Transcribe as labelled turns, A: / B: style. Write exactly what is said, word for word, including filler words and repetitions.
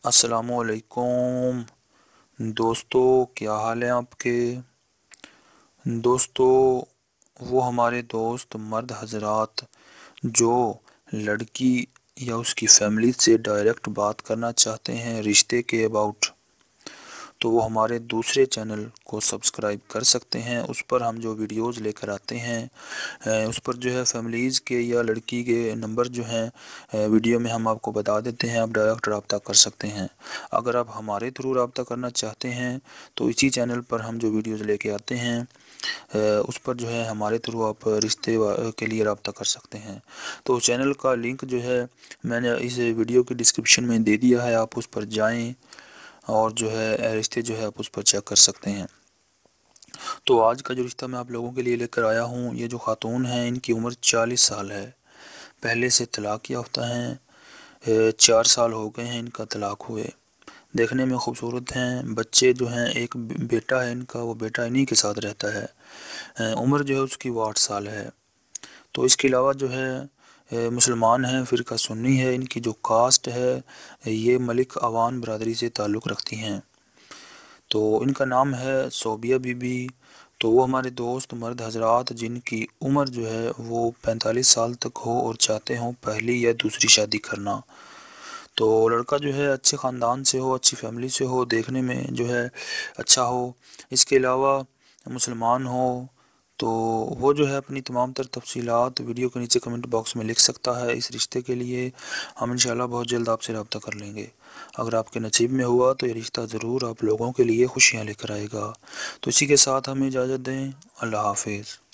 A: अस्सलाम वालेकुम दोस्तों, क्या हाल है आपके। दोस्तों, वो हमारे दोस्त मर्द हजरात जो लड़की या उसकी फैमिली से डायरेक्ट बात करना चाहते हैं रिश्ते के अबाउट, तो वो हमारे दूसरे चैनल को सब्सक्राइब कर सकते हैं। उस पर हम जो वीडियोस लेकर आते हैं उस पर जो है फैमिलीज़ के या लड़की के नंबर जो हैं वीडियो में हम आपको बता देते हैं, आप डायरेक्ट रब्ता कर सकते हैं। अगर आप हमारे थ्रू रब्ता करना चाहते हैं तो इसी चैनल पर हम जो वीडियोस लेके आते हैं उस पर जो है हमारे थ्रू आप रिश्ते के लिए रब्ता कर सकते हैं। तो चैनल का लिंक जो है मैंने इस वीडियो की डिस्क्रिप्शन में दे दिया है, आप उस पर जाएं और जो है रिश्ते जो है आप उस पर चेक कर सकते हैं। तो आज का जो रिश्ता मैं आप लोगों के लिए लेकर आया हूँ, ये जो खातून हैं इनकी उम्र चालीस साल है, पहले से तलाक याफ्ता हैं, चार साल हो गए हैं इनका तलाक हुए। देखने में खूबसूरत हैं, बच्चे जो हैं एक बेटा है इनका, वो बेटा इन्हीं के साथ रहता है। उम्र जो है उसकी वो आठ साल है। तो इसके अलावा जो है मुसलमान हैं, फ़िरका सुन्नी है। इनकी जो कास्ट है ये मलिक अवान बरदरी से ताल्लुक़ रखती हैं। तो इनका नाम है सोबिया बीबी। तो वो हमारे दोस्त मर्द हजरात जिनकी उम्र जो है वो पैंतालीस साल तक हो और चाहते हों पहली या दूसरी शादी करना। तो लड़का जो है अच्छे ख़ानदान से हो, अच्छी फैमिली से हो, देखने में जो है अच्छा हो। इसके अलावा मुसलमान हो तो वो जो है अपनी तमाम तर तफसीलात वीडियो के नीचे कमेंट बॉक्स में लिख सकता है। इस रिश्ते के लिए हम इंशाल्लाह बहुत जल्द आपसे रब्ता कर लेंगे। अगर आपके नसीब में हुआ तो ये रिश्ता ज़रूर आप लोगों के लिए खुशियाँ लेकर आएगा। तो इसी के साथ हमें इजाज़त दें। अल्लाह हाफिज़।